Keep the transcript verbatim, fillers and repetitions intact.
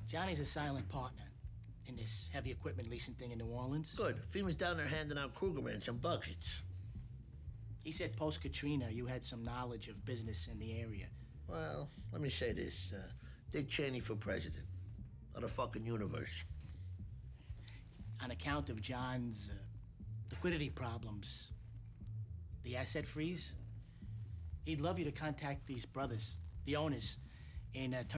Johnny's a silent partner in this heavy equipment leasing thing in New Orleans. Good. FEMA's down there handing out krugerrands and buckets. He said post-Katrina you had some knowledge of business in the area. Well, let me say this. Uh, Dick Cheney for president of the fucking universe. On account of John's uh, liquidity problems, the asset freeze, he'd love you to contact these brothers, the owners, and uh,